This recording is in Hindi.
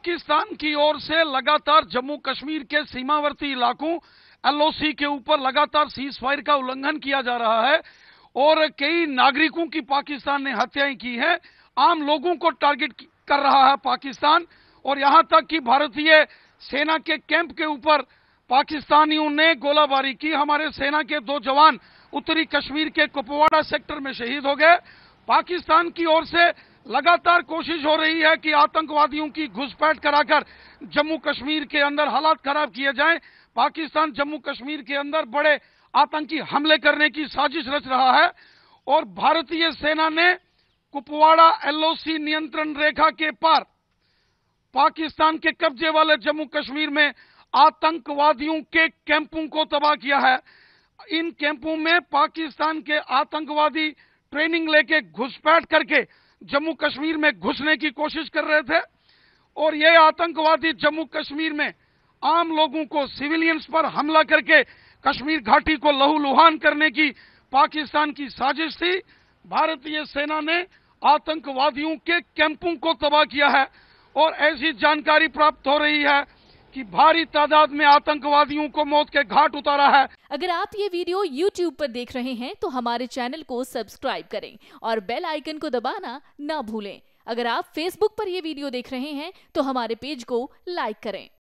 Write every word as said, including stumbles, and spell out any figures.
पाकिस्तान की ओर से लगातार जम्मू कश्मीर के सीमावर्ती इलाकों एलओसी के ऊपर लगातार सीज फायर का उल्लंघन किया जा रहा है और कई नागरिकों की पाकिस्तान ने हत्याएं की हैं। आम लोगों को टारगेट कर रहा है पाकिस्तान और यहां तक कि भारतीय सेना के कैंप के ऊपर पाकिस्तानियों ने गोलाबारी की। हमारे सेना के दो जवान उत्तरी कश्मीर के कुपवाड़ा सेक्टर में शहीद हो गए। पाकिस्तान की ओर से लगातार कोशिश हो रही है कि आतंकवादियों की घुसपैठ कराकर जम्मू कश्मीर के अंदर हालात खराब किए जाएं। पाकिस्तान जम्मू कश्मीर के अंदर बड़े आतंकी हमले करने की साजिश रच रहा है और भारतीय सेना ने कुपवाड़ा एलओसी नियंत्रण रेखा के पार पाकिस्तान के कब्जे वाले जम्मू कश्मीर में आतंकवादियों के कैंपों को तबाह किया है। इन कैंपों में पाकिस्तान के आतंकवादी ट्रेनिंग लेके घुसपैठ करके जम्मू कश्मीर में घुसने की कोशिश कर रहे थे और ये आतंकवादी जम्मू कश्मीर में आम लोगों को, सिविलियंस पर हमला करके कश्मीर घाटी को लहूलुहान करने की पाकिस्तान की साजिश थी। भारतीय सेना ने आतंकवादियों के कैंपों को तबाह किया है और ऐसी जानकारी प्राप्त हो रही है कि भारी तादाद में आतंकवादियों को मौत के घाट उतारा है। अगर आप ये वीडियो यूट्यूब पर देख रहे हैं तो हमारे चैनल को सब्सक्राइब करें और बेल आइकन को दबाना ना भूलें। अगर आप फेसबुक पर ये वीडियो देख रहे हैं तो हमारे पेज को लाइक करें।